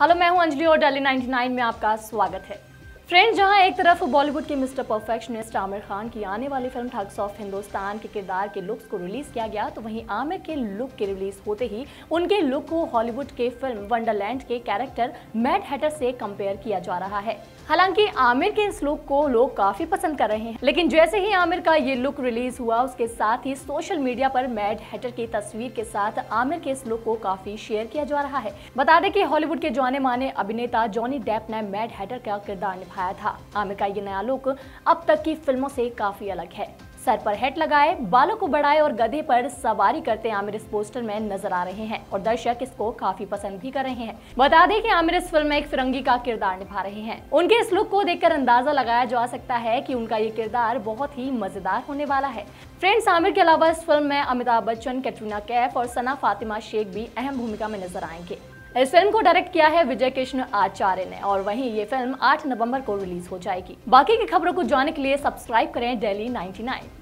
Hello, मैं हूं अंजलि और दिल्ली 99 में आपका स्वागत है। फ्रेंड्स, जहां एक तरफ बॉलीवुड के मिस्टर परफेक्शनिस्ट आमिर खान की आने वाली फिल्म ठग्स ऑफ हिंदुस्तान के किरदार के लुक्स को रिलीज किया गया, तो वहीं आमिर के लुक के रिलीज होते ही उनके लुक को हॉलीवुड के फिल्म वंडरलैंड के कैरेक्टर मैड हैटर से कंपेयर किया जा रहा है। हालांकि आमिर के इस लुक को लोग काफी पसंद कर रहे हैं, लेकिन जैसे ही आमिर का ये लुक रिलीज हुआ, उसके साथ ही सोशल मीडिया पर मैड हैटर की तस्वीर के साथ आमिर के इस लुक को काफी शेयर किया जा रहा है। बता दें कि हॉलीवुड के जाने माने अभिनेता जॉनी डेप ने मैड हैटर का किरदार निभाया था। आमिर का ये नया लुक अब तक की फिल्मों से काफी अलग है। सर पर हैट लगाए, बालों को बढ़ाए और गधे पर सवारी करते आमिर इस पोस्टर में नजर आ रहे हैं और दर्शक इसको काफी पसंद भी कर रहे हैं। बता दें कि आमिर इस फिल्म में एक फिरंगी का किरदार निभा रहे हैं। उनके इस लुक को देखकर अंदाजा लगाया जा सकता है कि उनका ये किरदार बहुत ही मजेदार होने वाला है। फ्रेंड्स, आमिर के अलावा इस फिल्म में अमिताभ बच्चन, कैटरीना कैफ और सना फातिमा शेख भी अहम भूमिका में नजर आएंगे। इस फिल्म को डायरेक्ट किया है विजय कृष्ण आचार्य ने और वहीं ये फिल्म 8 नवंबर को रिलीज हो जाएगी। बाकी की खबरों को जानने के लिए सब्सक्राइब करें दिल्ली 99।